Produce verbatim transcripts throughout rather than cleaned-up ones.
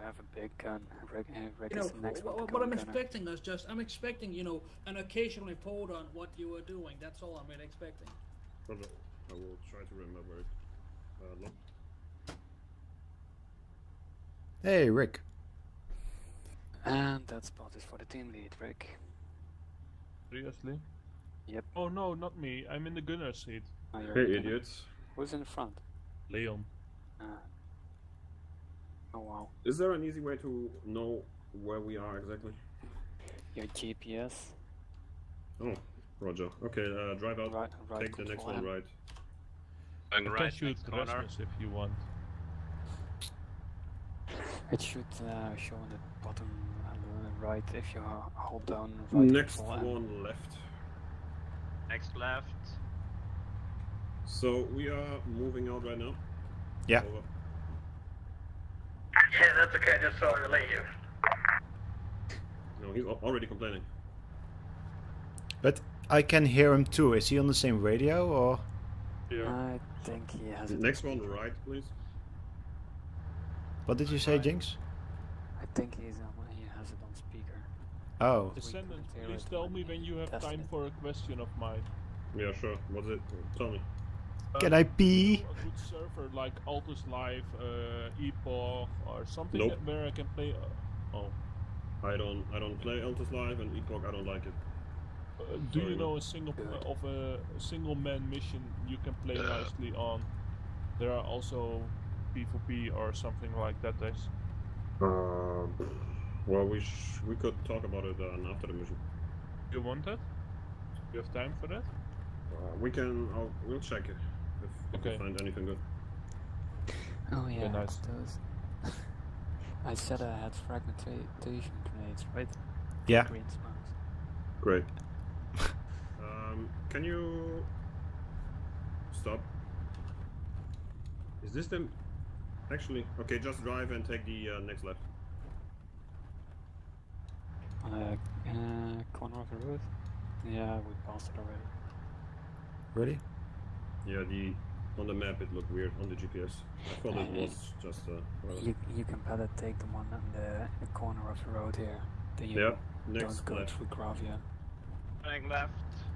have a big gun. Rick, uh, Rick You is know, the next what, one to what go I'm gunner. expecting is just, I'm expecting, you know, an occasional report on what you are doing. That's all I'm really expecting. Roger. I will try to remember it. Uh, long. Hey, Rick. And that spot is for the team lead, Rick. Seriously? Yep. Oh no, not me. I'm in the gunner seat. Oh, you're Hey, the gunner. idiots. Who's in the front? Leon. Uh, oh wow. Is there an easy way to know where we are exactly? Your G P S. Oh, Roger. Okay, uh, drive out. Right, right Take the next one him. right. I can shoot Rasmus if you want. It should uh, show on the bottom uh, right if you hold down right. Next control one M. left. Next left. So we are moving out right now. Yeah. Over. Yeah, that's okay. Just saw her leave. No, he's al- already complaining. But I can hear him too. Is he on the same radio or? Yeah. I think he has it. Next one right, please. What did you say, Jinx? I think he's on. He has it on speaker. Oh. Descendant, hear please it tell when me he when you have tests time it. for a question of mine. Yeah, sure. What's it? Tell me. Can I pee? A good server like Altus Live, uh, Epoch, or something Nope. that where I can play. Uh, oh. I don't. I don't play Altus Live and Epoch. I don't like it. Uh, do Sorry, you know man. a single uh, of a, a single man mission you can play nicely on? There are also PvP or something like that. There's. Uh, well, we sh we could talk about it uh, after the mission. You want that? You have time for that? Uh, we can. I'll, we'll check it if Okay. we find anything good. Oh yeah, nice. those. I said I had fragmentation grenades, right? Yeah. Green smokes. Great. um, can you stop? Is this the? Actually, okay. Just drive and take the uh, next left. On the uh, corner of the road. Yeah, we passed it already. Really? Yeah, the on the map it looked weird on the G P S. I thought it was just. Uh, whatever. You you can better take the one in the, in the corner of the road here. Then you Yeah, next don't go left. through Gravia. Turning left.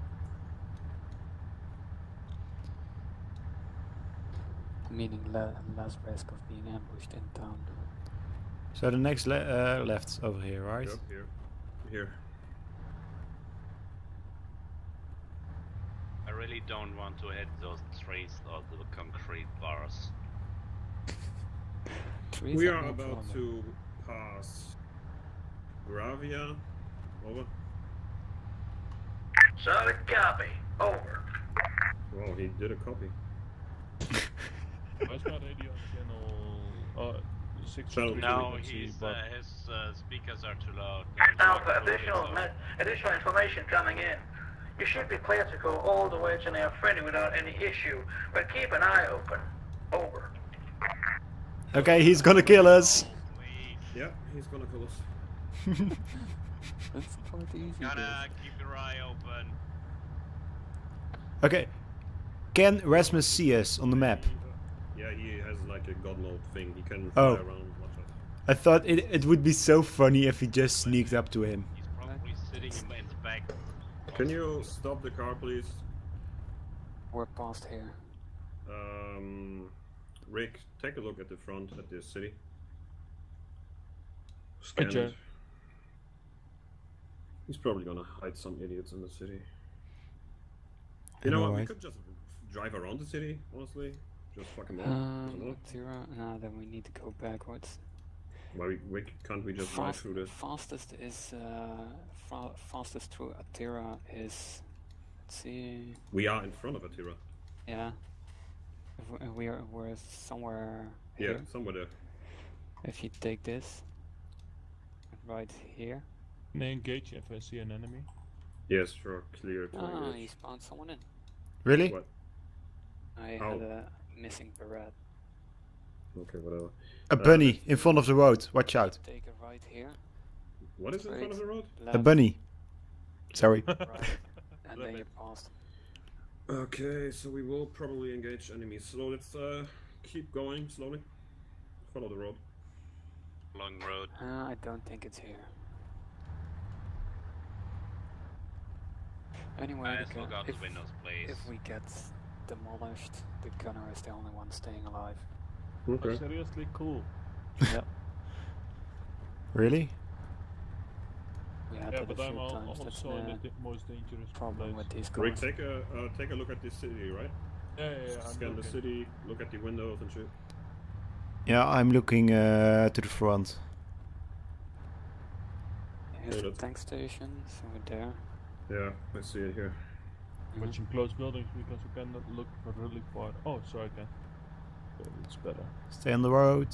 Meaning le less risk of being ambushed in town. So the next le uh, left's over here, right? Yep, here, here. I really don't want to hit those trees or the concrete bars. Trees We have are no about problem. to pass Gravia. Over. Solid copy. Over. Well, he did a copy. Where's my radio channel? Uh, six Channel three No, frequency, he's, but uh, his uh, speakers are too loud. Alpha, additional, me- additional information coming in. You should be clear to go all the way to near Freddy without any issue, but keep an eye open. Over. Okay, he's gonna kill us. Please. Yeah, he's gonna kill us. That's quite easy. Gotta keep your eye open. Okay. Can Rasmus see us on the map? Yeah, he has like a god mode thing. He can Oh. fly around, watch us. I thought it, it would be so funny if we just sneaked up to him. He's probably sitting in, in the back. Can you stop the car, please? We're past here. Um, Rick, take a look at the front at this city. Scan Roger. it. He's probably gonna hide some idiots in the city. You know know, what? We right? could just drive around the city, honestly. Just fuck him up. Um, Tira, no, then we need to go backwards. Why we, we can't we just drive Fast, through this? fastest is uh, fa fastest through Attira is. Let's see. We are in front of Attira. Yeah. If we, we are we're somewhere Yeah, here. somewhere there. If you take this, right here. can I engage if I see an enemy? Yes, sure, clear. to Ah, engage. he spawned someone in. Really? What? I How? had a missing beret. Okay, whatever. A bunny in front of the road. Watch out. Take a right here. What is in front of the road? Left, A bunny. Sorry. right, and then you pass. Okay, so we will probably engage enemies. So let's uh, keep going slowly. Follow the road. Long road. Uh, I don't think it's here. Anyway, I we just can- look out if, the windows, please. if we get demolished, the gunner is the only one staying alive. Okay. Oh, seriously cool. Yeah. Really? We had Yeah, that a but few I'm al- times. That's also in the the di most dangerous problem place. with these Rick, guns. take a uh, take a look at this city, right? Yeah, yeah, yeah. I'm Scan the looking. city, look at the windows and shit. Yeah, I'm looking uh, to the front. Here's Yeah, the that's- tank station, so we're there. Yeah, I see it here. Watching close buildings because we cannot look for really far. Oh, sorry, I can. Okay, it's better. Stay on the road.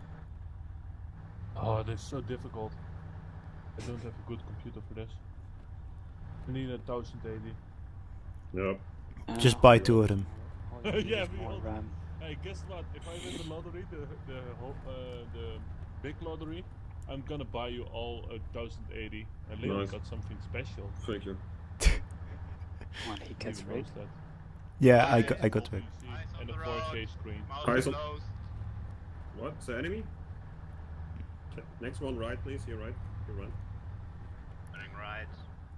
Oh, this is so difficult. I don't have a good computer for this. I need a thousand eighty. Yep. Uh, Just buy two of them. all you need Yeah, is we more all- RAM. Hey, guess what? If I win the lottery, the the whole, uh, the big lottery, I'm gonna buy you all a thousand eighty. And Leon Nice. got something special. Thank you. When he gets Even rid. knows that. Yeah, I Eyes got, I got Full it. P C Eyes on and a the four K road. screen. Mouse Eyes on- close. What? It's the enemy? T- Next one, right, please. You're right. You're right. Turning right.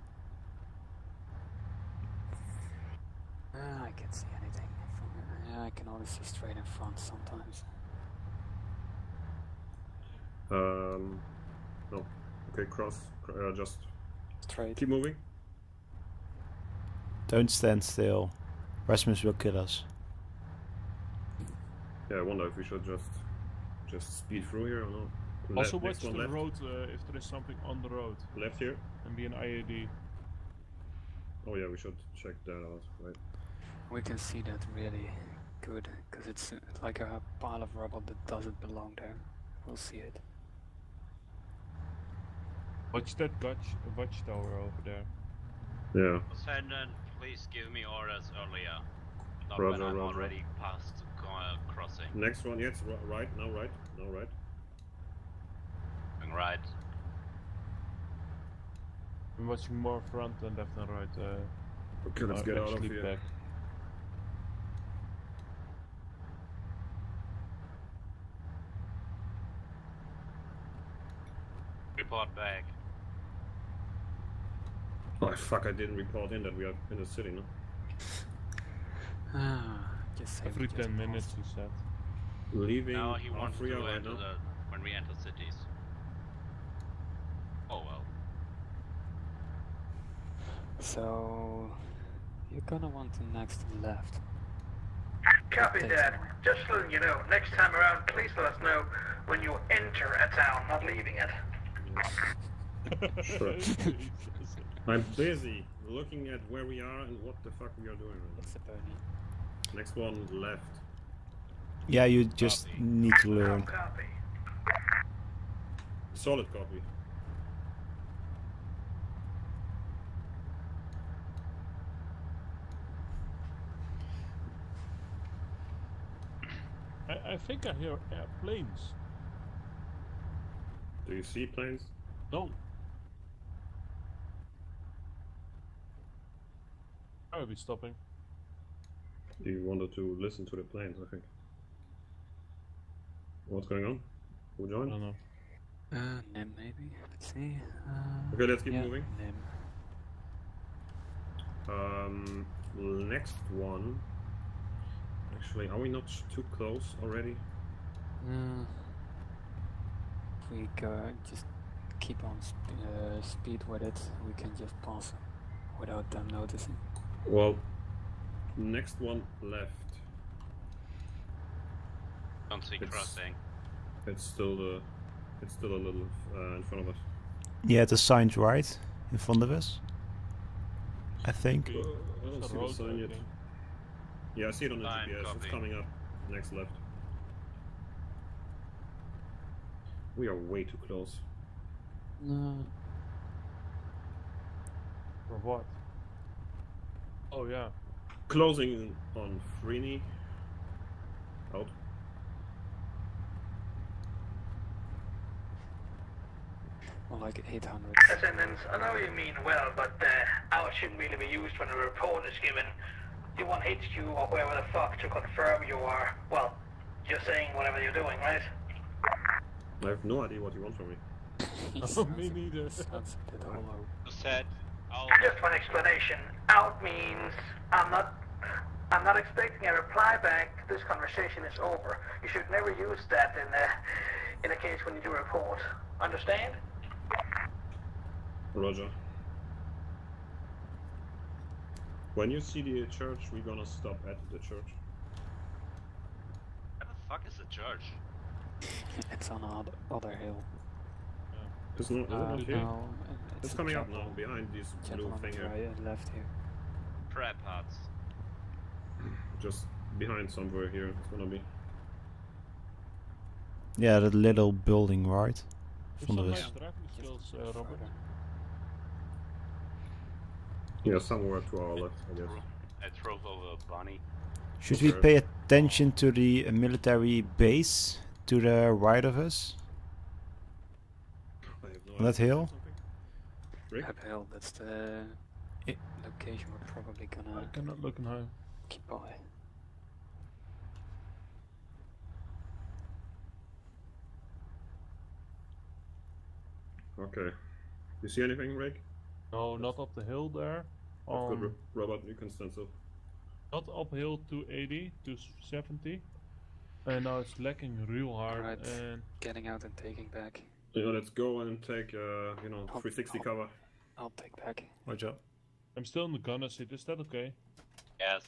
Ah, I can't see anything from here. Yeah, I can only see straight in front sometimes. Um. No. Okay, cross. cr- Uh, just Straight. keep moving. Don't stand still. Rasmus will kill us. Yeah, I wonder if we should just just speed through here or not. Le- Also next watch one the left. road uh, if there is something on the road. Left here. And be an I A D. Oh yeah, we should check that out. Right. We can see that really good, because it's uh, like a pile of rubble that doesn't belong there. We'll see it. Watch that watch, watchtower over there. Yeah. Ascendant, please give me orders earlier. Not Roger, when I'm roger. already past the uh, crossing. Next one. Yes. ri- Right. Now right. Now right. Turning right. I'm watching more front and left and right. Uh, Okay, let's uh, get out of actually here. back. Report back. Oh fuck! I didn't report in that we are in the city. No. Ah, just say we Every just ten minutes, passed. he said. Leaving. Now he wants to Austria right enter now. the when we enter cities. Oh well. So you're gonna want to next left. Copy Thanks. that. Just letting you know, next time around, please let us know when you enter a town, not leaving it. Sure. Jesus. I'm busy looking at where we are and what the fuck we are doing right It's a pony. now. Next one left. Yeah, you just Copy. need to No learn. copy. Solid copy. I, I think I hear airplanes. Do you see planes? No. I will be stopping. You wanted to listen to the planes, I think. What's going on? Who I joined? don't know. Uh, Nim maybe. Let's see. Uh, Okay, let's keep yeah, moving. Nim. Um, next one. Actually, are we not too close already? Uh, if we go, just keep on sp uh, speed with it, we can just pass without them noticing. Well, next one left. Don't see It's- crossing. It's still the. It's still a little uh, in front of us. Yeah, the sign's right in front of us. I think. Uh, I don't It's a see the road, sign I yet. think. Yeah, I see it on the Fine, G P S. It's copy. coming up. Next left. We are way too close. No. For what? Oh yeah. Closing on Freeney. Out. More like eight hundred. Ascendants, I know you mean well, but uh, hours shouldn't really be used when a report is given. You want H Q or whoever the fuck to confirm you are, well, you're saying whatever you're doing, right? I have no idea what you want from me. He Oh, sounds me a- neither. Sounds a bit hollow. You said out. Just one explanation. Out means I'm not I'm not expecting a reply back. This conversation is over. You should never use that in a in a case when you do a report. Understand? Roger. When you see the church, we're gonna stop at the church. Where the fuck is the church? It's on other other hill. It's not, is it Uh, not here? no, It's it's a coming up chapel. now, behind this Chapel blue on thing the here. right and left here. Prep huts. Just behind somewhere here, it's gonna be. Yeah, that little building, right? There's Van some de nice Ris. driving skills, uh, Robert. Further. Yeah, somewhere to our left, I guess. I drove over a bunny. Should we Okay. pay attention to the uh, military base to the right of us? I have no On that idea. hill? Something? Rick? Uphill, that's the I- location we're probably I gonna cannot look in high. keep by. Okay. You see anything, Rick? No, not up the hill there. That's good, Um, Ro- Robert, you can stand still. not uphill to eighty, to seventy. And now it's lacking real hard. Alright. And Getting out and taking back. Yeah, let's go and take, uh, you know, I'll- three sixty I'll- cover. I'll take back. Watch out. I'm still in the gunner seat. Is that okay? Yes.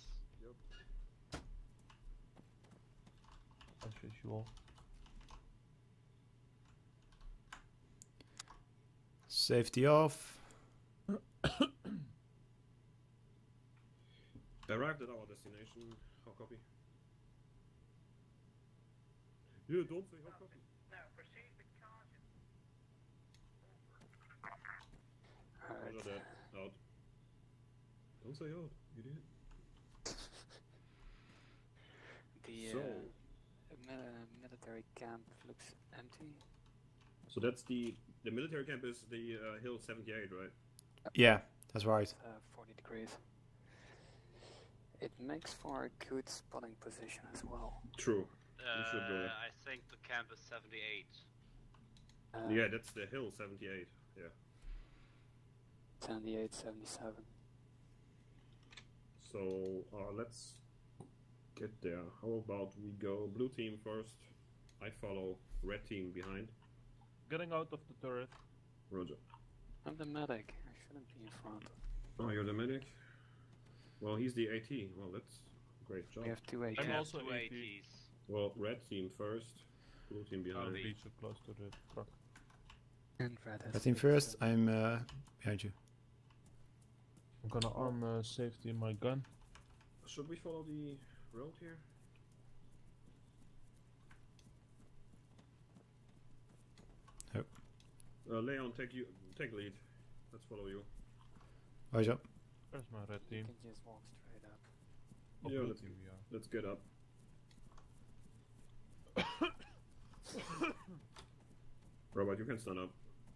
As usual. Safety off. Arrived at our destination. How copy? Yeah, don't say how copy. Now proceed with caution. Alright. Roger that. Out. Don't say out, idiot. The So- uh, mil- military camp looks empty. So that's the the military camp is the uh, hill seventy-eight, right? Yeah, that's right. Uh, forty degrees. It makes for a good spotting position as well. True. Uh, should go there. I think the camp is seventy-eight. Uh, Yeah, that's the hill seventy-eight. Yeah. seventy-eight, seventy-seven. So uh, let's get there. How about we go blue team first? I follow red team behind. Getting out of the turret. Roger. I'm the medic. I shouldn't be in front. Oh, you're the medic? Well, he's the AT. Well, that's a great job. We have two A I'm We have also two AT. ATs. Well, red team first, blue team behind. Don't Copy. be so close to the truck. and red has Red team six, first. uh, I'm uh, behind you. I'm gonna arm uh, safety in my gun. Should we follow the road here? Yep. Uh, Leon, take you, take lead. Let's follow you. Watch out. Where's my red You team? can just walk straight up. Oh, Yeah, blue let's- team we are. Let's get up. Robert, you can stand up.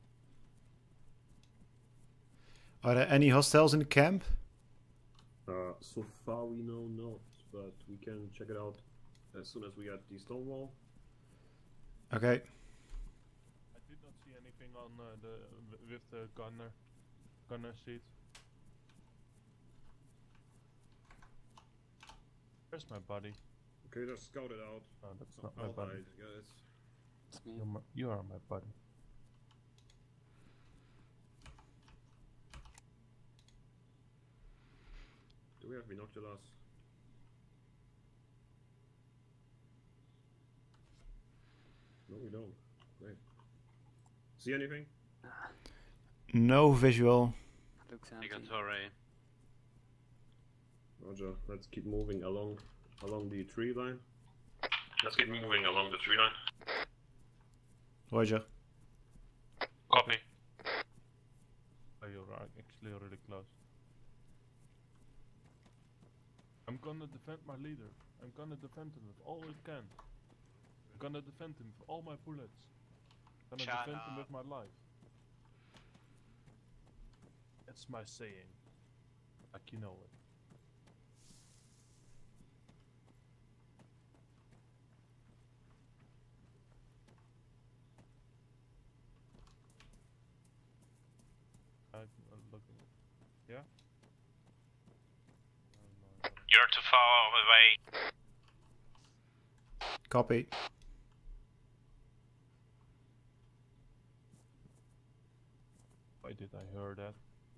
Are there any hostiles in the camp? Uh, so far we know not, but we can check it out as soon as we get the stone wall. Okay. I did not see anything on uh, the w- with the gunner gunner seat. Where's my buddy? Okay, just scout it out. Oh, that's not my I'll buddy. hide, guys. It's me. You're my, you are my buddy. Do we have binoculars? No, we don't. Great. See anything? No visual. Looks empty. Negatory. Roger. Let's keep moving along along the tree line. Let's keep moving along the tree line. Roger. Copy. Oh, you're right, actually really close. I'm gonna defend my leader. I'm gonna defend him with all I can. I'm gonna defend him with all my bullets. I'm gonna Shut defend him up. with my life. That's my saying. Like you know it. I'm uh, looking. Yeah? No, no, no. You're too far away. Copy. Why did I hear that?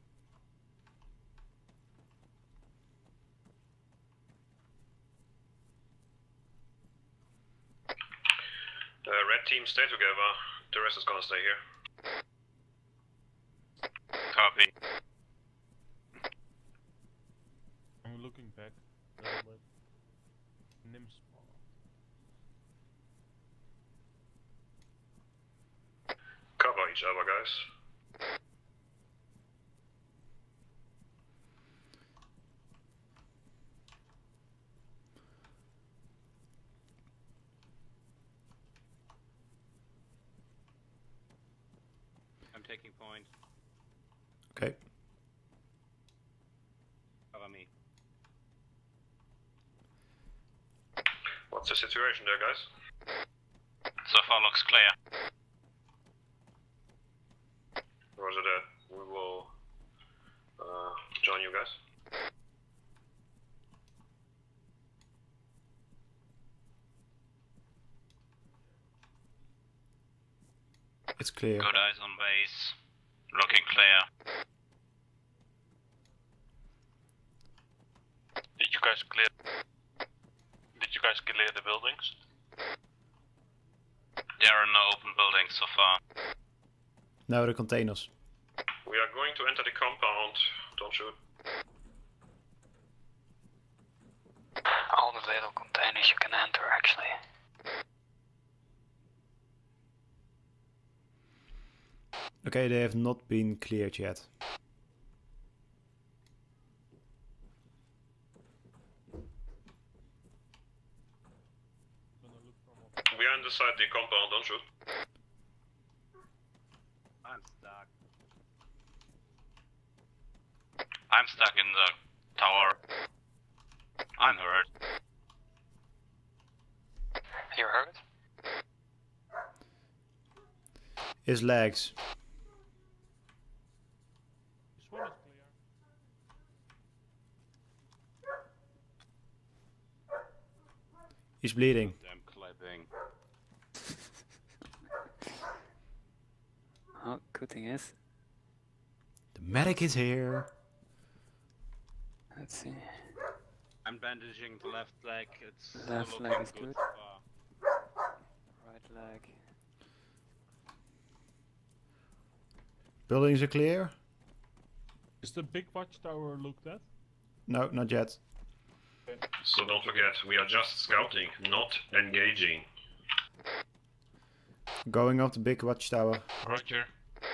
The red team stay together. The rest is gonna stay here. Copy. I'm looking back a little bit. Nim spawn. Cover each other, guys. I'm taking point. Okay. Cover me. What's the situation there, guys? So far looks clear. Roger that. We will uh, join you guys. It's clear. Good eyes on base. Looking clear. Did you guys clear? Did you guys clear the buildings? There are no open buildings so far. No, the containers. We are going to enter the compound. Don't shoot. All the little containers you can enter, actually. Okay, they have not been cleared yet. We are inside the compound. Don't shoot. I'm stuck. I'm stuck in the tower. I'm hurt. You're hurt? His legs. This one is clear. He's bleeding. Damn clipping. Oh, good thing is, The medic is here. let's see. I'm bandaging the left leg. It's Left still leg looking is good. good. so far. Right leg. Buildings are clear? Is the big watchtower looked at? No, not yet. So don't forget, we are just scouting, not engaging. Going up the big watchtower. Roger.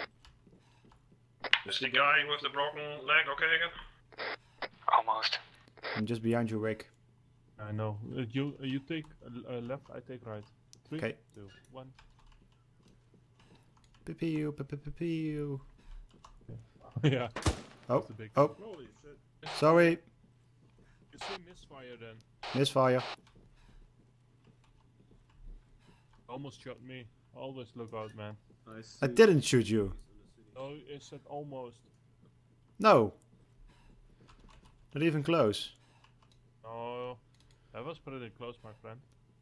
Is the guy with the broken leg okay again? Almost. I'm just behind you, Rick. I know. Uh, you uh, you take uh, uh, left, I take right. Three, Okay. two, one. Pew, pew, pew, pew, pew. Yeah. Oh, That's the big. oh, Holy shit. sorry. You see misfire then. Misfire. Almost shot me. Always look out, man. I, see I didn't shoot you. No, it said almost. No. Not even close. No, that was pretty close, my friend.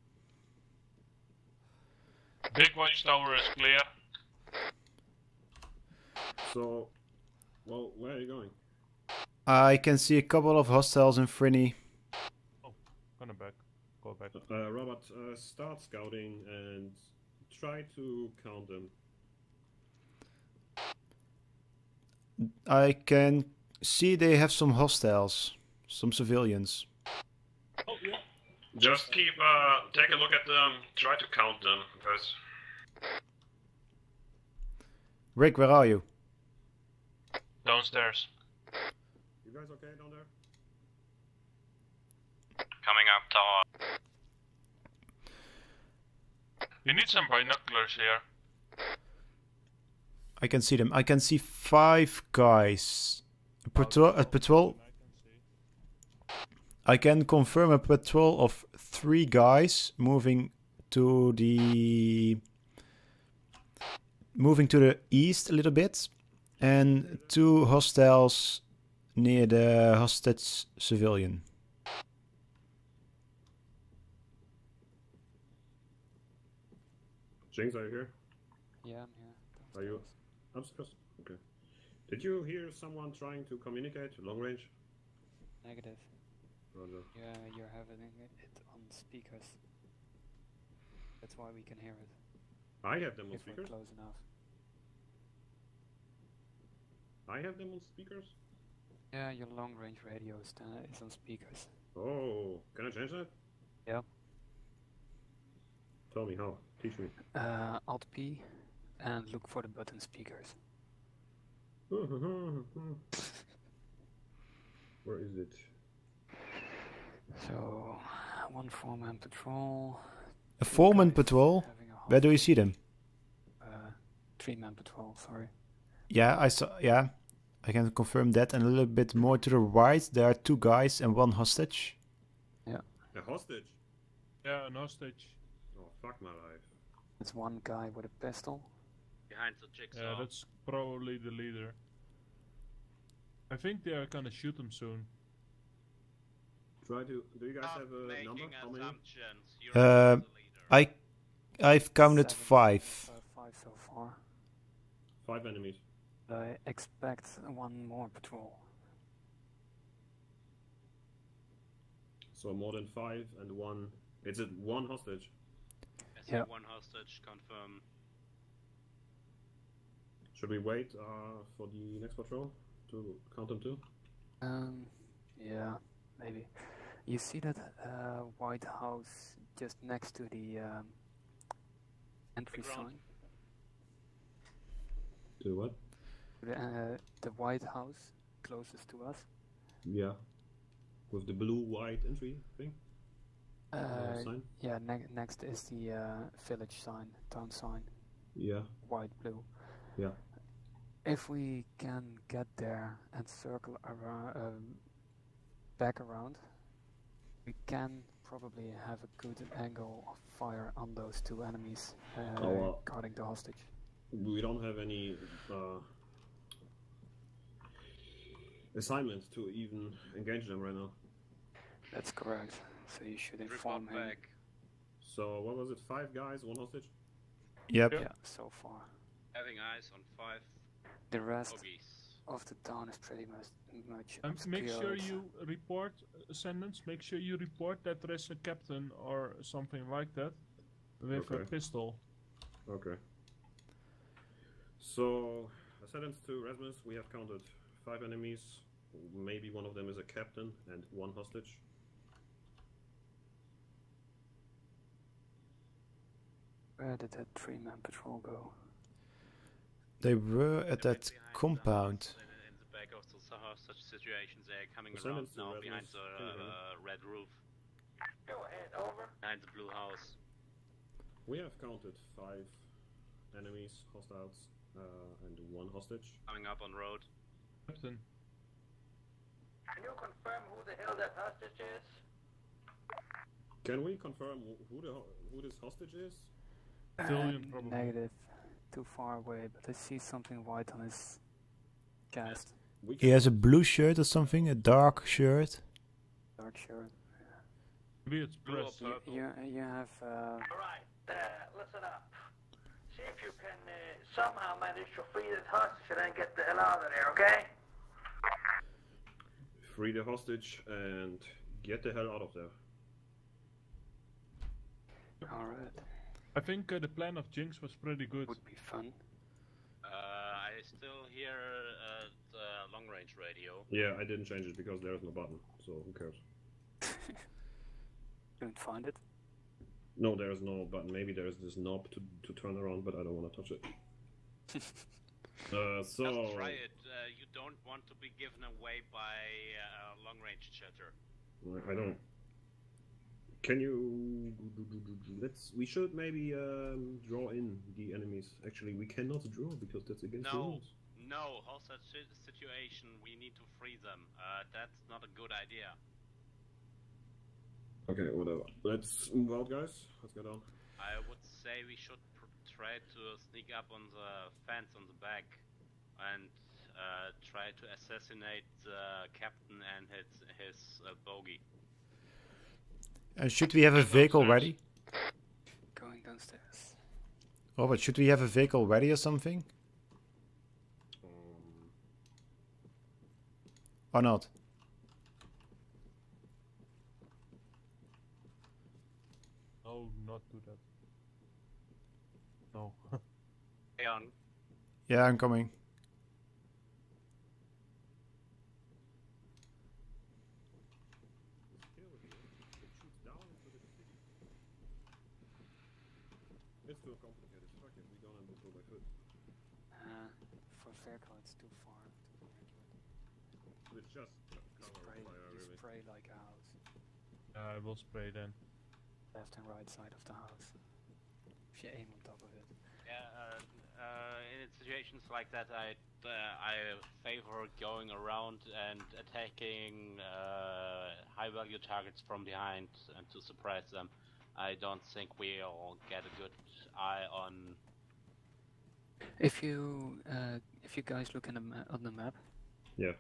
Big watchtower is clear. So, well, where are you going? I can see a couple of hostiles in Frinny. Oh, gonna back. Go back. Uh, Robert, uh, start scouting and try to count them. I can see they have some hostiles. Some civilians. Oh, yeah. Just keep, uh, take a look at them, try to count them, because Rick, where are you? Downstairs. you guys okay down there? Coming up tower. You need some binoculars here. I can see them. I can see five guys. A patrol. A patrol. I can see. I can confirm a patrol of three guys moving to the moving to the east a little bit, And two hostiles near the hostage civilian. Jinx, are you here? Yeah, I'm here. Are you upstairs? Okay. Did you hear someone trying to communicate long range? Negative. Roger. Yeah, you're having it on speakers. That's why we can hear it. I have them on If we're speakers. close enough. I have them on speakers. Yeah, your long range radio is, uh, is on speakers. Oh, can I change that? Yeah. Tell me how. Teach me. Uh, Alt P and look for the button speakers. Where is it? So, one four-man patrol. A four-man guys patrol? having a Where do you half- see them? Uh, three-man patrol, sorry. Yeah, I saw. Yeah, I can confirm that. And a little bit more to the right, there are two guys and one hostage. A hostage? Yeah, an hostage. Oh, fuck my life. It's one guy with a pistol. Behind the jigsaw. Yeah, that's probably the leader. I think they are gonna shoot him soon. Try to. Do you guys Stop have a making number? How many? assumptions. You're Uh, not the leader. I, I've counted Seven, five. uh, five so far. Five enemies. I expect one more patrol. So more than five and one. Is it one hostage? I see Yeah. one hostage, confirm. Should we wait uh, for the next patrol to count them too? Um, yeah, maybe. You see that uh, White House just next to the um, entry Big round. sign? Do what? The, uh, the White House closest to us. Yeah. With the blue white entry thing? Uh, Uh, sign? yeah, ne next is the uh, village sign, town sign, Yeah. white, blue. Yeah. If we can get there and circle around, um, back around, we can probably have a good angle of fire on those two enemies uh, Oh, well. guarding the hostage. We don't have any uh, assignment to even engage them right now. That's correct. So you should inform Report him. back. So what was it? Five guys, one hostage? Yep. Yeah, so far. Having eyes on five The rest Ogies. of the town is pretty much much And make sure obscured. you report, ascendants, make sure you report that there is a captain or something like that with a Okay. pistol. Okay. So, ascendants to Rasmus, we have counted five enemies. Maybe one of them is a captain and one hostage. Where did that three-man patrol go? They were at They're that behind the compound. house, In, in the back of the Sahara, such situations, they're coming around Ascendants to now Rasmus, behind the can you hear me? uh, red roof, Go ahead, over. behind the blue house. We have counted five enemies, hostiles, uh, and one hostage. Coming up on road. Captain. Can you confirm who the hell that hostage is? Can we confirm wh- who the ho- who this hostage is? Civilian, Uh, probably. Negative. Too far away, but I see something white on his chest. We He has a blue shirt or something, a dark shirt. Dark shirt. Maybe it's Blue or press. You, purple. you, you have uh, Alright, uh, listen up. See if you can uh, somehow manage to free that hostage and then get the hell out of there, okay? free the hostage and get the hell out of there. alright. I think uh, the plan of Jinx was pretty good. Would be fun. Uh, I still hear uh, the long range radio. Yeah, I didn't change it because there is no button, so who cares? Don't find it. No, there is no button. Maybe there is this knob to, to turn around, but I don't want to touch it. uh, so... Just try it. Uh, you don't want to be given away by uh, long range chatter. I don't. Can you... Let's... We should maybe um, draw in the enemies. Actually, we cannot draw because that's against the No, rules. no, hostage si- situation. We need to free them. Uh, that's not a good idea. Okay, whatever. Let's move out, guys. Let's get on. I would say we should pr- try to sneak up on the fence on the back and try to assassinate the captain and his his uh, bogey. And should we have a vehicle ready? Going downstairs. Robert, should we have a vehicle ready or something? Um, Or not? No, not do that. No. Stay on. Yeah, I'm coming. this hill here, it shoots down into the city. It's too complicated. Fuck it, we're gonna go by foot. Uh, for vehicle, it's too far to be accurate. It's just co- You cover spray, fire, you really. spray like a house. Uh, I will spray then. Left and right side of the house. If you aim on top of it. Yeah, uh, uh, in situations like that, I uh, I favor going around and attacking uh, high-value targets from behind and to surprise them. I don't think we'll get a good eye on. If you uh, if you guys look in the ma on the map, Yeah.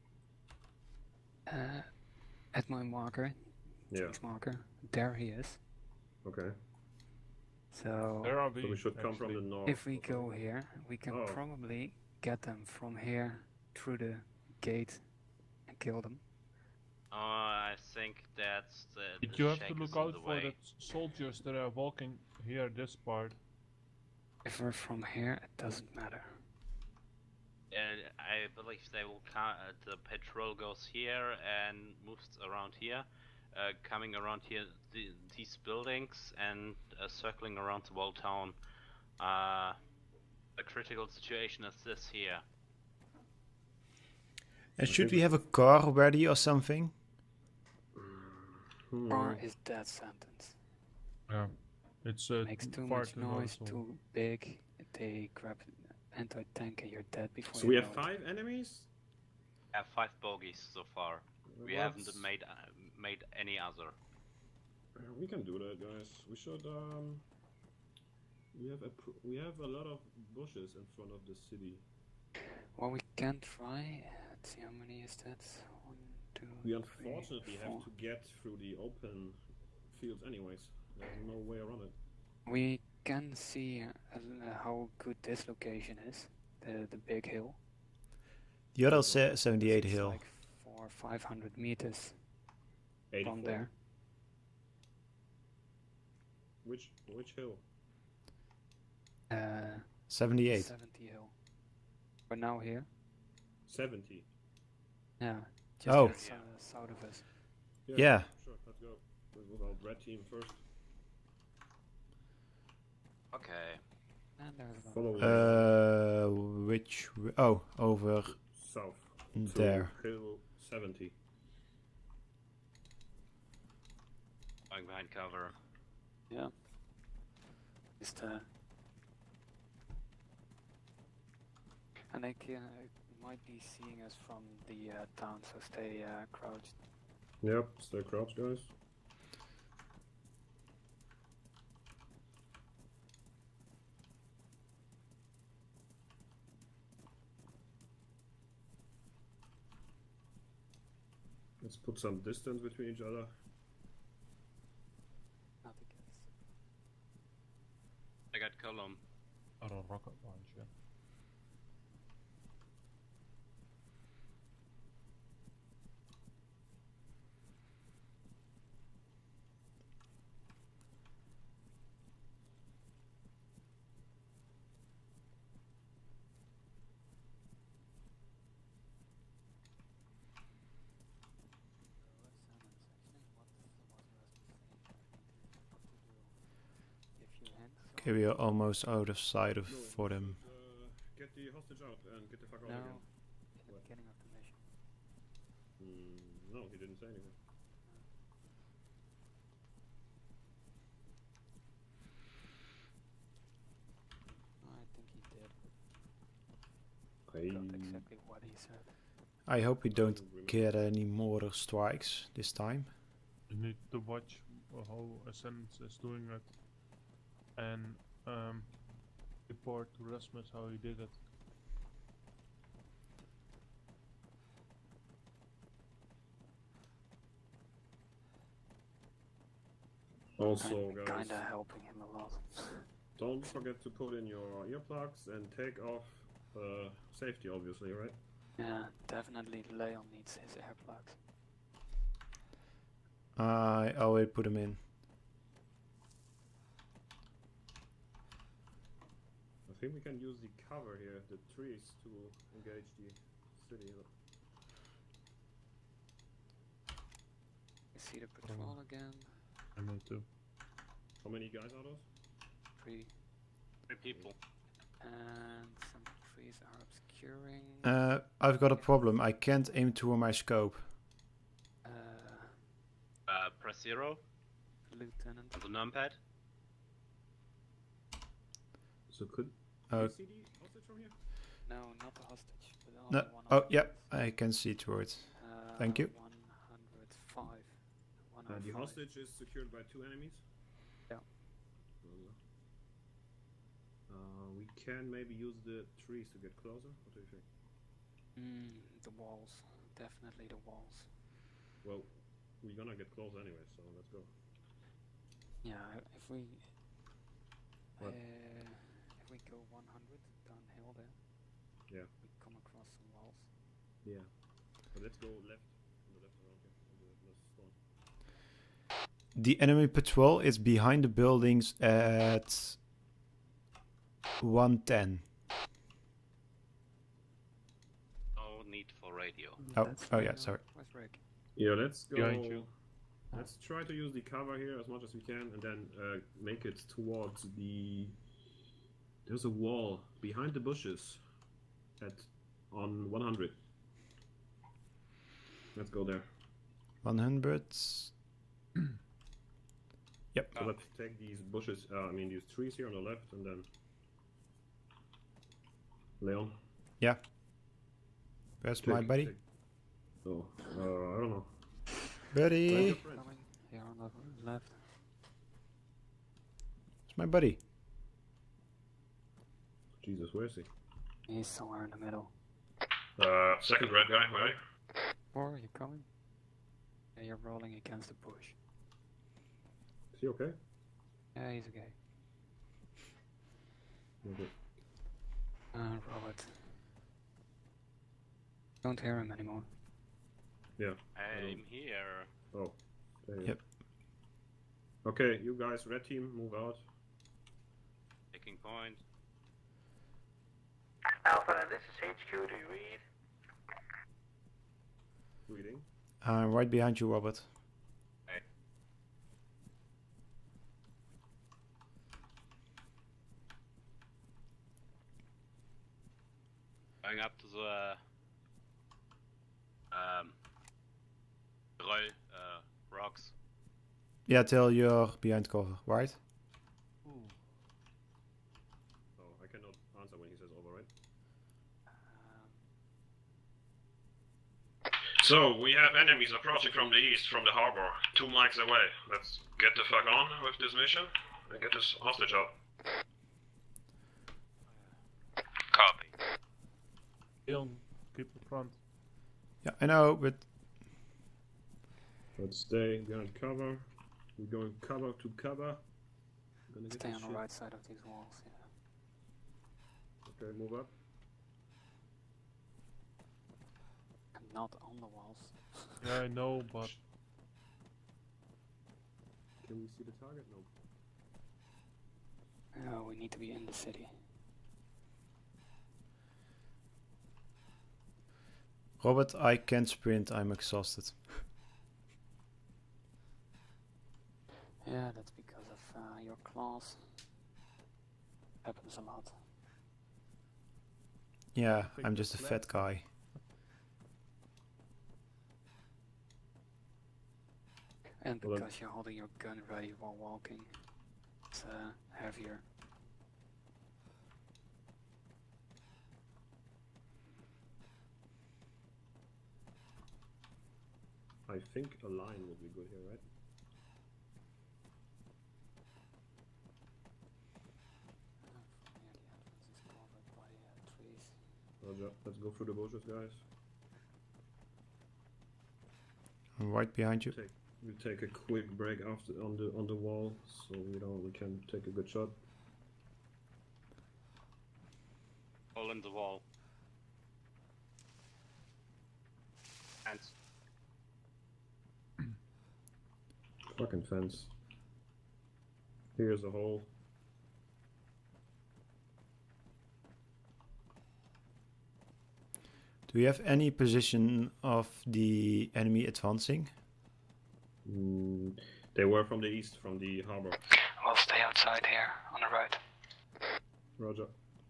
uh, at my marker, Yeah. Jake's marker, there he is. Okay. So There are we. So we should come from actually. the north. if we or go something. here, we can Oh. probably get them from here through the gate and kill them. Uh, I think that's the. But the you have shack to is look in out the for way. the soldiers that are walking here, this part. If we're from here, it doesn't matter. And I believe they will come. Uh, the patrol goes here and moves around here, uh, coming around here, the, these buildings, and uh, circling around the whole town. Uh, a critical situation is this here. And should we have a car ready or something? Hmm. Or is that sentence? Yeah. It's uh, Makes too far much too noise, noticeable. too big. They grab anti-tank and you're dead before So you we know have it. five enemies? I have five bogeys so far. We What? haven't made uh, made any other. Uh, We can do that, guys. We should. Um, we have a pr- we have a lot of bushes in front of the city. Well, we can try. Let's see, how many is that? One, two, We three, unfortunately four. have to get through the open fields, anyways. There's no way around it. We can see uh, uh, how good this location is. The the big hill. The other se seventy-eight It's hill. like four or five hundred meters eighty-four. from there. Which which hill? Uh, seventy-eight. seventy hill. We're now here. Seventy. Yeah. Just Oh. outside- uh, south of us. Yeah. Sure. Let's go. We'll move our red team first. Okay. And there's one. Follow Uh, which? w- Oh, over south. there. To hill seventy. Going behind cover. Yeah. Just uh. And they can, uh, might be seeing us from the uh, town, so stay uh, crouched. Yep. Stay crouched, guys. Let's put some distance between each other. Not a guess. I got column. Or a rocket launcher. Okay, we are almost out of sight of No, for them. Uh, get the hostage out and get the fuck out No, again. in the What? beginning of the mission. Mm, no, he didn't say anything. I think he did. I Not exactly what he said. I hope we don't remember. get any mortar strikes this time. You need to watch how Ascendance is doing it. And um, report to Rasmus how he did it. Also, I'm guys, kinda helping him a lot. don't forget to put in your earplugs and take off uh, safety, obviously, right? Yeah, definitely Leon needs his earplugs. I always put them in. I think we can use the cover here, the trees, to engage the city. You see the patrol again. I know too. How many guys are those? Three. Three people. And some trees are obscuring. Uh, I've got a problem. I can't aim through my scope. Uh, Uh, press zero Lieutenant. on the numpad. So could Uh, you see the hostage from here? No, not the hostage, but the no. other one. Oh, of the yeah, guys. I can see through it. Uh, Thank you. one hundred five. Uh, the hostage is secured by two enemies. Yeah. Uh, we can maybe use the trees to get closer. What do you think? Mm, the walls. Definitely the walls. Well, we're gonna get close anyway, so let's go. Yeah, if we What? uh, if we go one hundred downhill there, Yeah. we come across some walls. Yeah. But let's go left. On the left around here. On the left storm. The enemy patrol is behind the buildings at one ten. No need for radio. Oh, That's oh yeah, Leon. sorry. Where's Rick? Yeah, let's go. Behind you. Let's try to use the cover here as much as we can, and then uh, make it towards the. There's a wall behind the bushes, at on one hundred. Let's go there. one hundred. Yep. So let's take these bushes. Uh, I mean these trees here on the left, and then. Leon. Yeah. Where's my take- buddy? take- Oh, uh, I don't know. Buddy. Find your friend. Coming here on the left. Where's my buddy? Jesus, where is he? He's somewhere in the middle. Uh, second red guy, right? Or are you coming? Yeah, you're rolling against the bush. Is he okay? Yeah, he's okay. Okay. Uh, Robert. Don't hear him anymore. Yeah. I'm here. Oh. There you Yep. go. Okay, you guys, red team, move out. Taking point. Alpha, this is H Q. Do you read? Reading. I'm right behind you, Robert. Going up to the um roll, uh, rocks. Yeah, till you're behind cover, right? Oh, I cannot answer when he says over, right? Um, So, we have enemies approaching from the east, from the harbor, two miles away. Let's get the fuck on with this mission and get this hostage out. Copy. Leon, keep the front. Yeah, I know, but Let's stay behind cover. We're going cover to cover. Gonna get stay this on the shit. right side of these walls, yeah. Okay, move up. And not on the walls. Yeah, I know, but Can we see the target? No. No, we need to be in the city. Robert, I can't sprint. I'm exhausted. Yeah, that's because of uh, your claws. Happens a lot. Yeah, think I'm the just a flag- fat guy. And Well, because you're holding your gun ready while walking, it's uh, heavier. I think a line would be good here, right? Uh, from here, the entrance is covered by uh, trees. Roger. Let's go through the bushes, guys. I'm right behind you. Take We take a quick break after on the on the wall, so you know we can take a good shot. All in the wall. Hands. Fucking fence. Here's a hole. Do we have any position of the enemy advancing? Mm, they were from the east, from the harbor. We'll stay outside here on the right. Roger.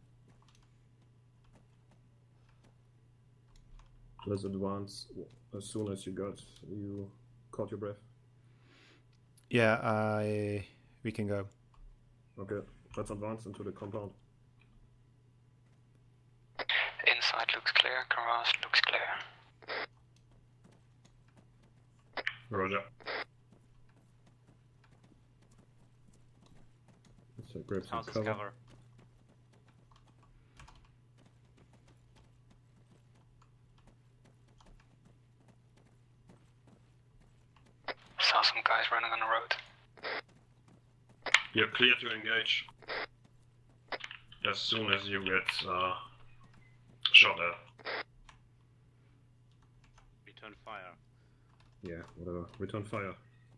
Let's advance as soon as you got you caught your breath. Yeah, I we can go. Okay, let's advance into the compound. Inside looks clear, garage looks clear. Roger. Let's uh, grab some House is cover. cover. Saw some guys running on the road. You're clear to engage as soon as you get uh, shot at. Return fire. Yeah, whatever. Return fire.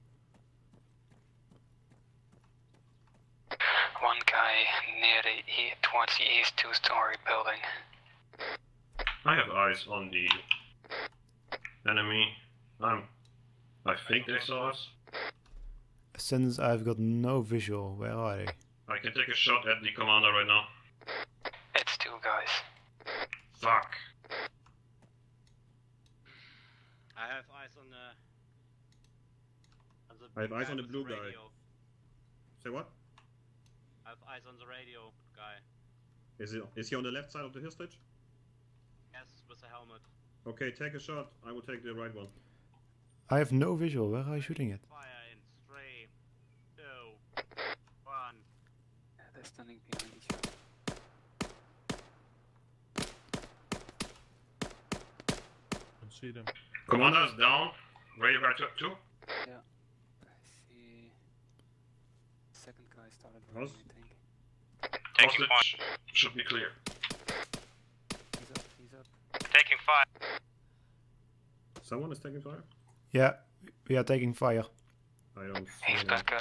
One guy near the e towards the east two-story building. I have eyes on the enemy. I'm. I think they saw us. Since I've got no visual, where are they? I can take a shot at the commander right now. It's two guys. Fuck. I have eyes on the. On the I have eyes on the with blue guy. radio. Say what? I have eyes on the radio guy. Is he, is he on the left side of the hostage? Yes, with a helmet. Okay, take a shot. I will take the right one. I have no visual. Where are you shooting it? Fire in three, two, one. Yeah, they're standing behind each other. Can see them. Commander is down. Where you back to? to? Yeah. I see. Second guy started running, House? I think. Taking Hostage should be clear. He's up, he's up. Taking fire. Someone is taking fire? Yeah, we are taking fire. I don't see He's anyone. back up.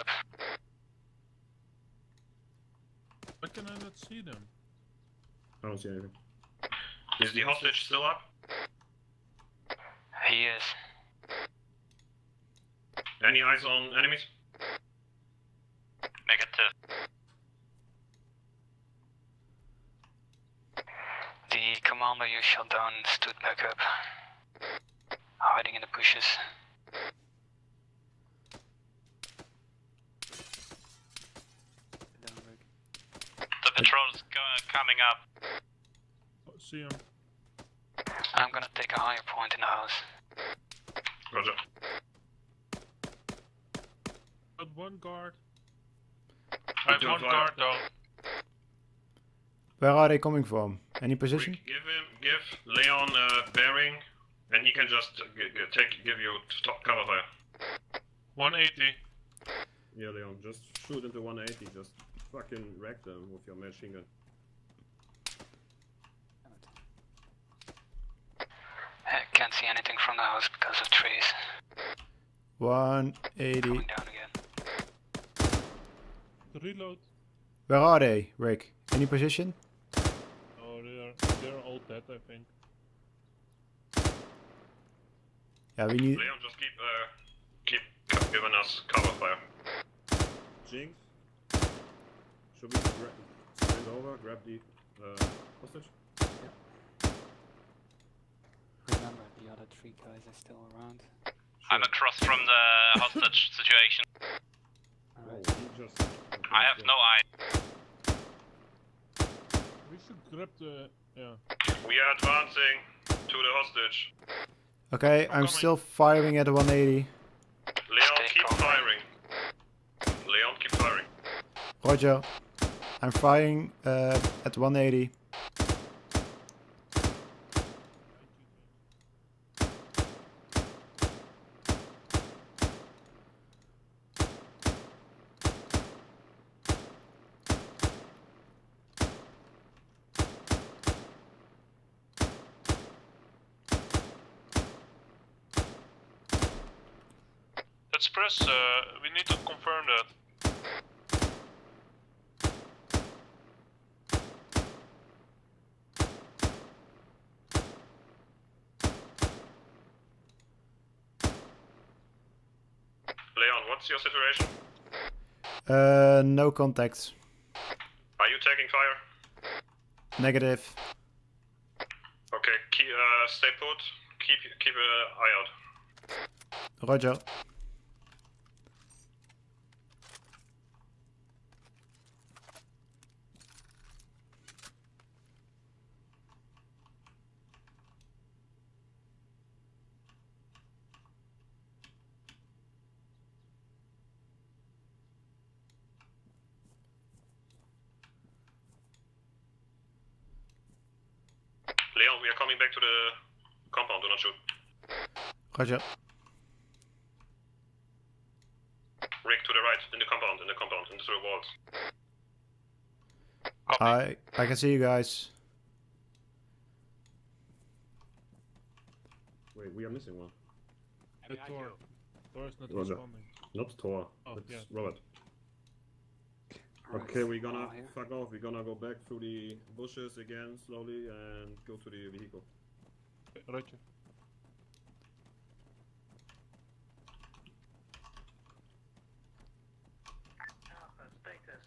Why can I not see them? I don't see anything. Is the hostage still up? He is. Any eyes on enemies? Negative. The commander you shot down stood back up. Hiding in the bushes. Down, Rick. The patrol is coming up. Oh, see them. I'm gonna take a higher point in the house. Roger. Got one guard. I have one guard though. Where are they coming from? Any position? Give him, give Leon a bearing, and he can just uh, g g take, give you top cover fire. one eighty. Yeah, Leon, just shoot into one eighty. Just fucking wreck them with your machine gun. Damn it. I can't see anything from the house because of trees. one eighty. Coming down again. Reload. Where are they, Rick? Any position? Oh, they are they're all dead, I think. Yeah, we need. Leon, just keep, uh, keep c- giving us cover fire. Jinx, should we gra stand over, grab the uh, hostage? Remember, the other three guys are still around. I'm across from the hostage situation. Oh, Alright. he just. I have no eye. We should grab the yeah. We are advancing to the hostage. Okay, I'm coming. still firing at one eighty. Leon, Stay keep calm. firing. Leon, keep firing. Roger. I'm firing uh, at one eighty. Let's press, uh, we need to confirm that. Leon, what's your situation? Uh, no contacts. Are you taking fire? Negative. Okay, keep, uh, stay put. Keep keep an eye out. Roger. Leon, we are coming back to the compound. Do not shoot. Roger. Rick, to the right, in the compound, in the compound, into the walls. I I can see you guys. Wait, we are missing one. The Thor. Thor is not Roger. responding. Not Thor. Oh, it's yeah. Robert. Right. Okay, we're gonna Ah, here. fuck off. We're gonna go back through the bushes again, slowly, and go to the vehicle. Roger. Alpha, status.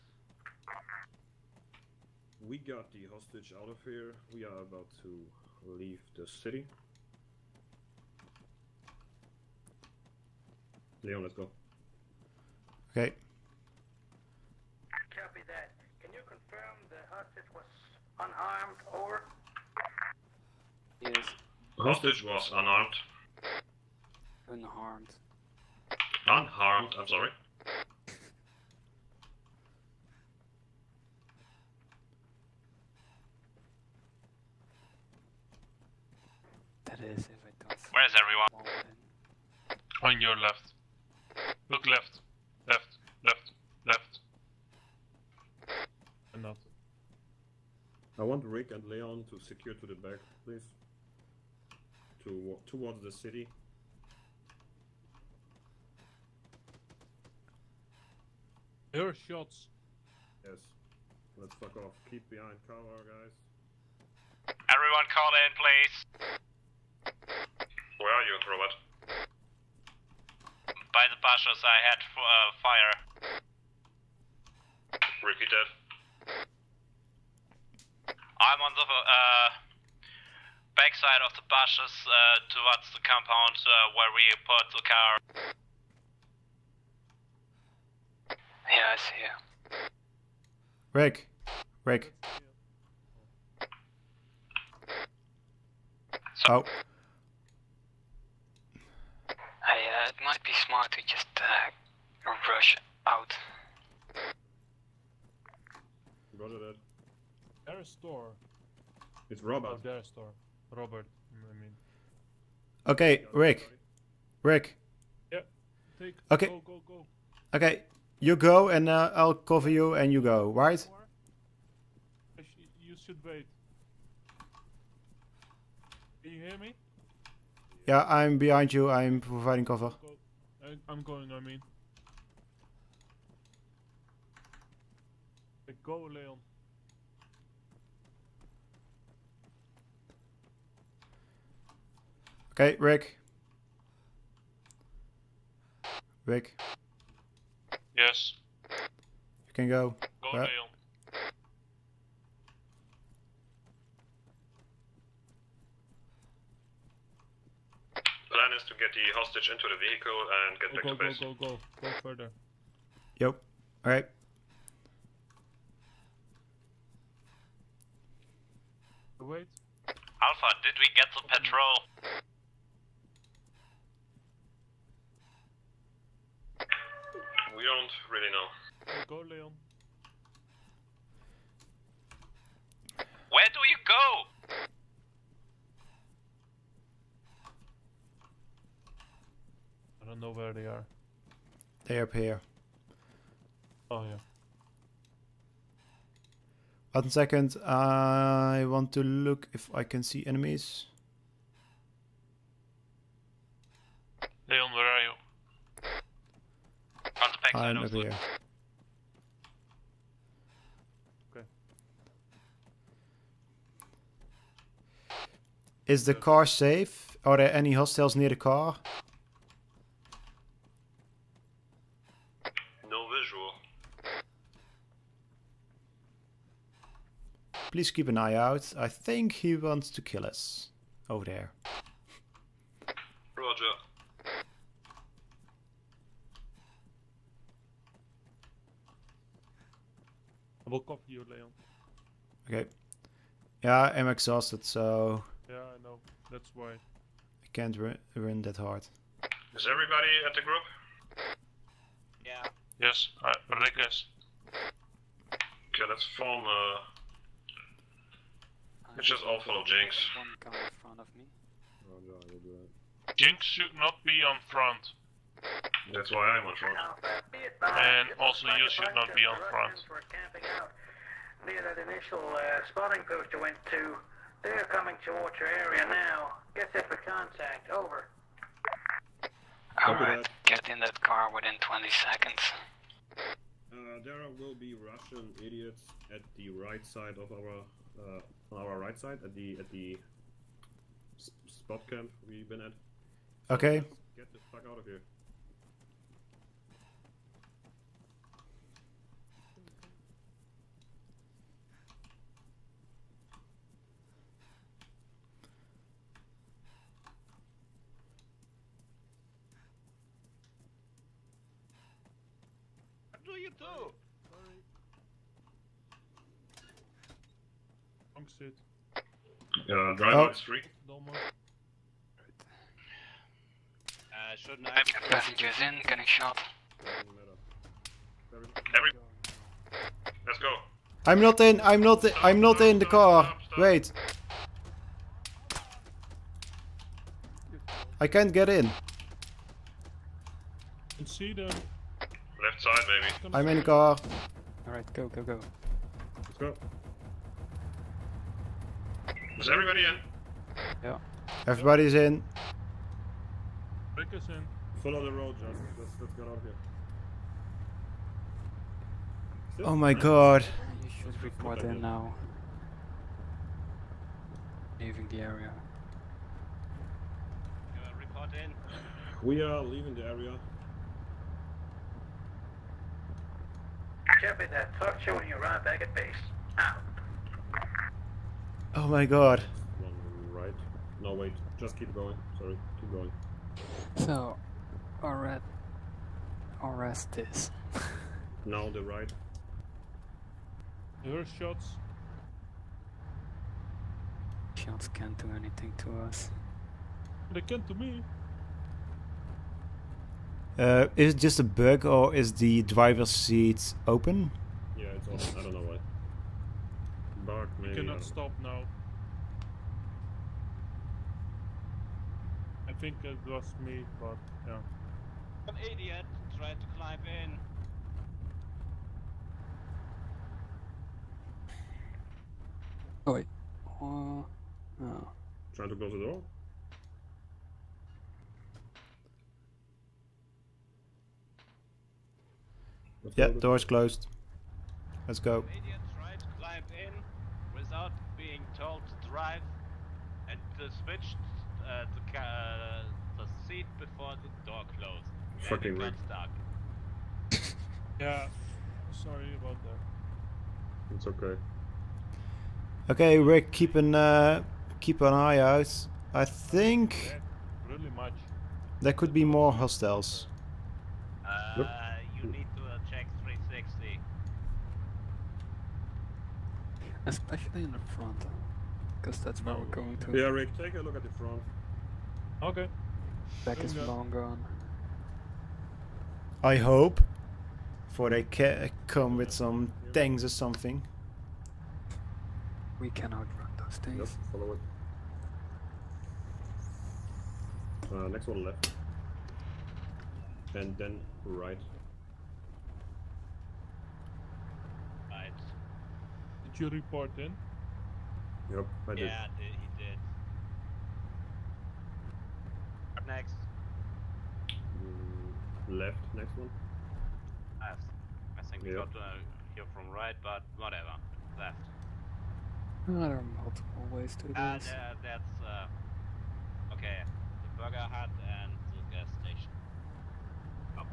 We got the hostage out of here. We are about to leave the city. Leon, let's go. Okay. Copy that. Can you confirm the hostage was unarmed? Over. Yes, Hostage was unarmed. unharmed. Unharmed, I'm sorry. That is, if I don't. Where's everyone? fall in. On your left. Look left. Left. Left. Left. And not. I want Rick and Leon to secure to the back, please. To towards the city. Here, shots. Yes. Let's fuck off. Keep behind cover, guys. Everyone call in, please. Where are you, Robert? By the bushes, I had f uh, fire. Ricky dead. I'm on the uh, backside of the bushes uh, towards the compound uh, where we put the car. Yeah, I see you. Rick. Rick. Oh. Hey, uh, it might be smart to just uh, rush out. Roger that. There's a store. It's Oh, Robert. there's a store. Robert, I mean. Okay, Rick. Rick. Yeah. Take. Okay. Go, go, go. Okay. You go and uh, I'll cover you and you go, right? I sh you should wait. Can you hear me? Yeah, I'm behind you. I'm providing cover. Go. I, I'm going, I mean. Okay, go, Leon. Okay, Rick. Rick, Yes. you can go. Go, Yeah. Leon. Plan is to get the hostage into the vehicle and get back Go, to go, base. go, go, go. Go further. Yep. Alright. Wait. Alpha, did we get the patrol? We don't really know. Go, Leon. Where do you go? I don't know where they are. They're up here. Oh, yeah. One second. I want to look if I can see enemies. Leon, where are you? Thanks, I I'm know. over here. Okay. Is the car safe? Are there any hostiles near the car? No visual. Please keep an eye out. I think he wants to kill us. Over there. Roger. I will cover you, Leon. Okay. Yeah, I'm exhausted, so Yeah, I know. That's why. I can't run, run that hard. Is everybody at the group? Yeah. Yes, I, Rick is. Okay, let's form. Uh, It's just all follow Jinx. One guy in front of me. Roger, I will do that. Jinx should not be on front. That's why I'm on front. And also you should not be on front. We're camping out near that initial uh, spotting post you went to. They're coming towards your area now. Get set for contact. Over. Alright, get in that car within twenty seconds. Uh, there will be Russian idiots at the right side of our, uh, on our right side, at the at the s spot camp we've been at. So Okay. let's get the fuck out of here. What do you do? Wrong seat. Uh, drive Oh. on street. Domo. Uh, shouldn't I? I have passengers in, getting shot. Doesn't matter. Every, let's go. I'm not in. I'm not. In, I'm not in the car. Wait. I can't get in. Can see them. Left side, baby. Come I'm in the car. Alright, go, go, go. Let's go. Is everybody in? Yeah. Everybody's in. Rick is in. Follow the road, just. Let's, let's get out of here. Still? Oh my god. You should report in now. Leaving the area. You uh, report in. We are leaving the area. Jump in that truck showing you right back at base. Out. Oh my god. One right. No, wait. Just keep going. Sorry. Keep going. So, arrest, arrest this. Now the right. You heard shots. Shots can't do anything to us. They can to me. Uh, is it just a bug or is the driver's seat open? Yeah, it's on. I don't know why. Bark, You maybe. cannot uh, stop now. I think it was me, but yeah. An idiot tried to climb in. Oh wait. Uh, no. Trying to close the door? Let's Yeah, go to- door's closed. Let's go. An idiot tried to climb in without being told to drive and uh, switched uh, the, ca uh, the seat before the door closed. Fucking and it Rick. got stuck. Yeah. Sorry about that. It's okay. Okay, Rick, keep an uh, keep an eye out. I think Yeah, really much. there could be more hostiles. Uh, Yep. you need to uh, check three sixty. Especially in the front. Because that's where No. we're going to. Yeah, Rick, take a look at the front. Okay. Back is Okay. long gone. I hope. For they ca come with some tanks or something. We can outrun those things. Yes, follow it. Uh, next one left. And then right. Right. Did you report in? Yep, I did. Yeah, di- he did. What next? Mm, left, next one. we Yeah. got uh, here from right, but whatever. Left. Oh, there are multiple ways to do Uh, this. there, that's uh, okay. The burger hut and the gas station. Copy.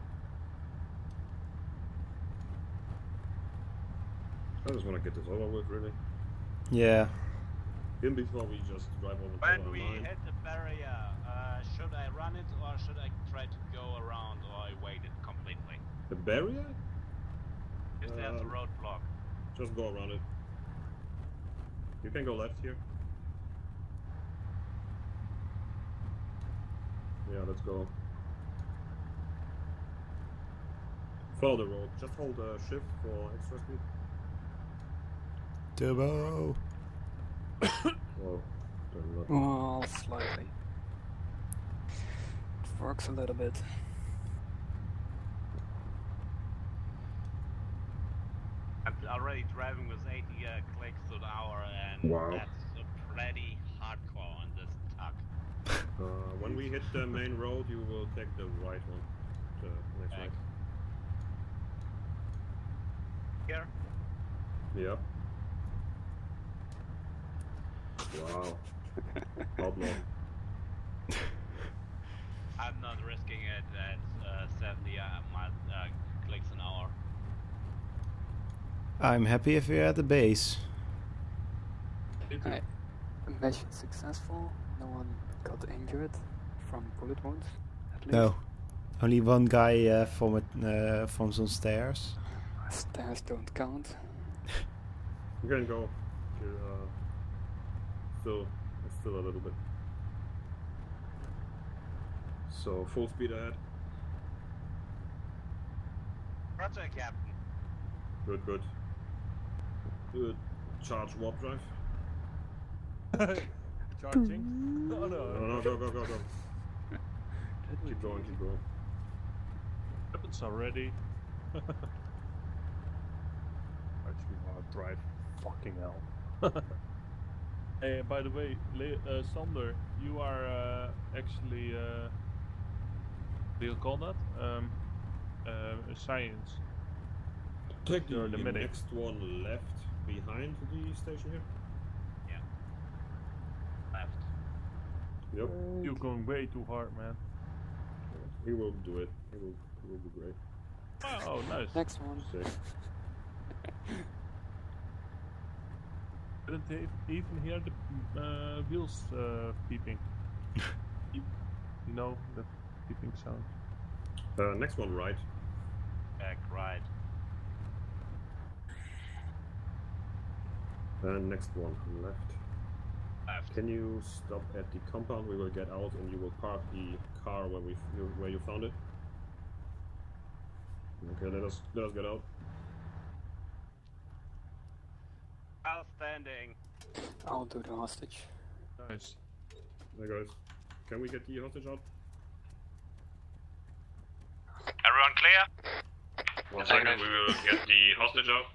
I just want to get this over with, really. Yeah. Even before we just drive over to When our we line. hit the barrier, uh, should I run it or should I try to go around or evade it completely? The barrier? If there's a Um, roadblock. Just go around it. You can go left here. Yeah, let's go. Follow the road. Just hold uh, shift for extra speed. Turbo. Whoa. Turn left. Well, slightly. It works a little bit. I'm already driving with eighty uh, clicks to the hour, and Wow. that's uh, pretty hardcore on this tug. Uh, when we hit the main road, you will take the right one. The next Back. right. Here? Yep. Wow. Outlaw. I'm not risking it at uh, seventy uh, mile, uh, clicks an hour. I'm happy if we're at the base. Alright. Mission successful. No one got injured from bullet wounds, at least. No. Only one guy uh, from it, uh, from some stairs. Stairs don't count. You can go. You're, uh, still, it's still a little bit. So full speed ahead. Roger, Captain. Good, good. Good. Charge warp drive. Charging? Oh No, no. no, go, go, go, go. Keep going, keep going. Weapons are ready. Actually, hard drive. Fucking hell. Hey, by the way, Le uh, Sander, you are uh, actually, uh, what do you call that? Um, uh, science. Take the, You're the the medic. next one left behind the station here. Left. Yep. You're going way too hard, man. He will do it. He will, he will be great. Oh, nice. Next one. Sick. Didn't e- even hear the uh, wheels uh, beeping. Beep. You know, the beeping sound. Uh, next one right. Back right. And next one left. Left. Can you stop at the compound? We will get out and you will park the car where we f- you- where you found it. Okay, let us let us get out. Outstanding. I'll do the hostage. Nice. Hey guys, can we get the hostage out? Everyone clear? One second, we will get the hostage out.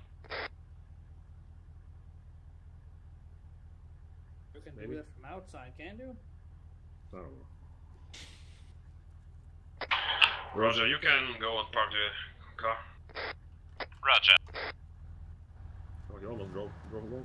You can Maybe. do that from outside, can't you? I don't know. Roger, you can go and park the car. Roger. Oh, you almost drove, drove along.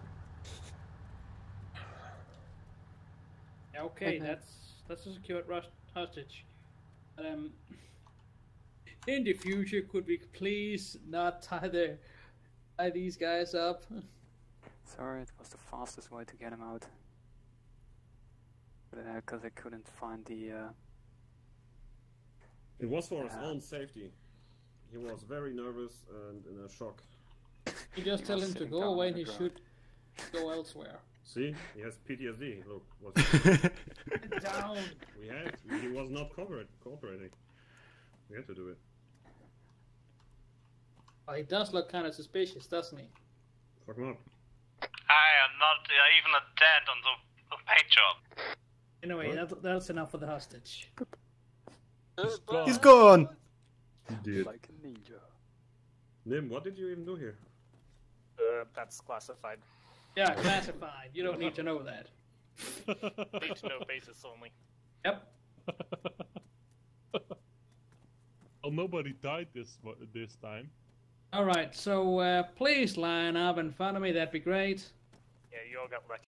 Yeah, okay, Okay. that's that's a secured rust hostage. Um, in the future, could we please not tie the tie these guys up? Sorry, it was the fastest way to get him out. Because I couldn't find the... Uh, It was for his Yeah. own safety. He was very nervous and in a shock. You just He tell was him to sitting go down away on and he the should go elsewhere. See, he has P T S D. Look, what Down! we had. He was not cooperate, cooperating. We had to do it. Well, he does look kind of suspicious, doesn't he? Fuck him up. I am not uh, even a dent on the, the paint job. Anyway, What? that, that's enough for the hostage. He's gone. He's gone! He did. like a ninja. Nim, what did you even do here? Uh, that's classified. Yeah, classified. You don't need to know that. Need to know basis only. Yep. Well, nobody died this mo- this time. Alright, so uh, please line up in front of me, that'd be great. Yeah, you all got lucky.